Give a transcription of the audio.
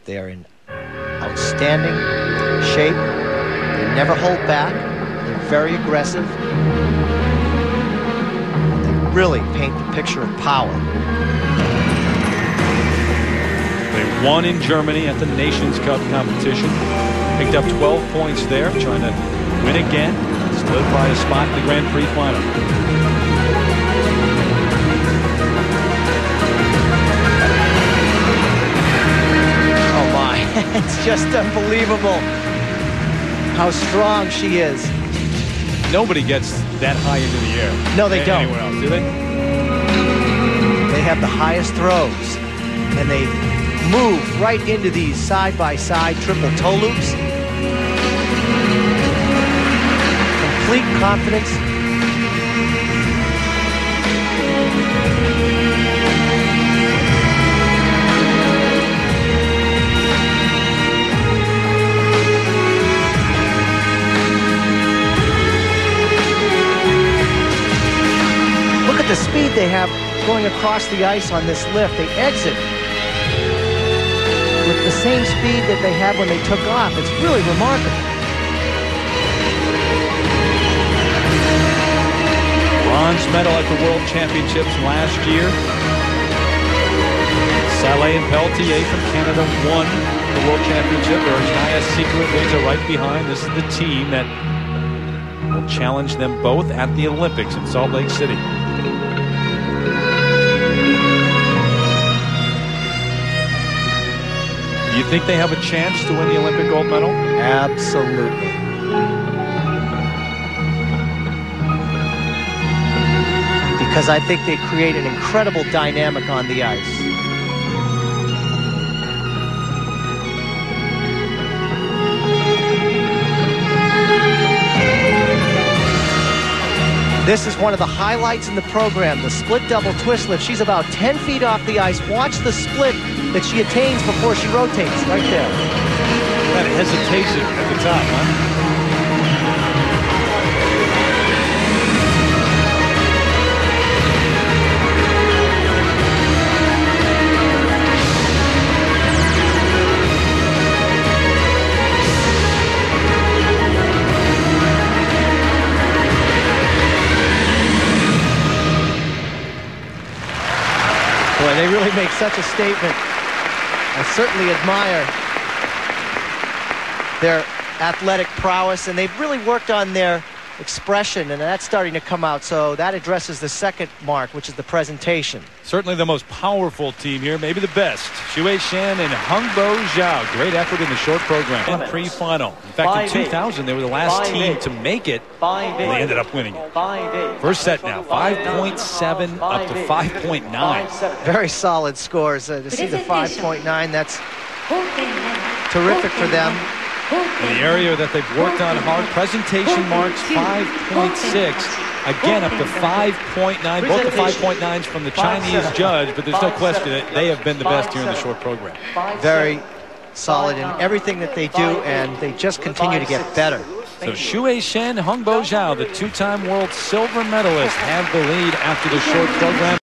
They are in outstanding shape. They never hold back. They're very aggressive. They really paint the picture of power. They won in Germany at the Nations Cup competition. Picked up 12 points there, trying to win again. Solidify a spot in the Grand Prix final. Oh my, it's just unbelievable how strong she is. Nobody gets that high into the air. No, they don't. Anywhere else, do they? They have the highest throws, and they move right into these side-by-side triple toe loops. Complete confidence. Look at the speed they have going across the ice on this lift. They exit with the same speed that they had when they took off. It's really remarkable. Bronze medal at the World Championships last year. Saleh and Pelletier from Canada won the World Championship. Arjaya Sikora right behind. This is the team that will challenge them both at the Olympics in Salt Lake City. Do you think they have a chance to win the Olympic gold medal? Absolutely. Because I think they create an incredible dynamic on the ice. This is one of the highlights in the program, the split double twist lift. She's about 10 feet off the ice. Watch the split that she attains before she rotates, right there. That hesitation at the top, huh? Boy, they really make such a statement. I certainly admire their athletic prowess, and they've really worked on their expression, and that's starting to come out. So that addresses the second mark, which is the presentation. Certainly the most powerful team here, maybe the best. Xue Shan and Hongbo Zhao. Great effort in the short program. And pre-final. In fact, in 2000, they were the last team to make it, and they ended up winning it. First set now, 5.7 up to 5.9. Very solid scores. To see the 5.9, that's terrific for them. In the area that they've worked on hard, presentation marks 5.6, again up to 5.9, both the 5.9s from the Chinese judge, but there's no question that they have been the best here in the short program. Very solid in everything that they do, and they just continue to get better. So Xue Shan, Hongbo Zhao, the two-time world silver medalist, have the lead after the short program.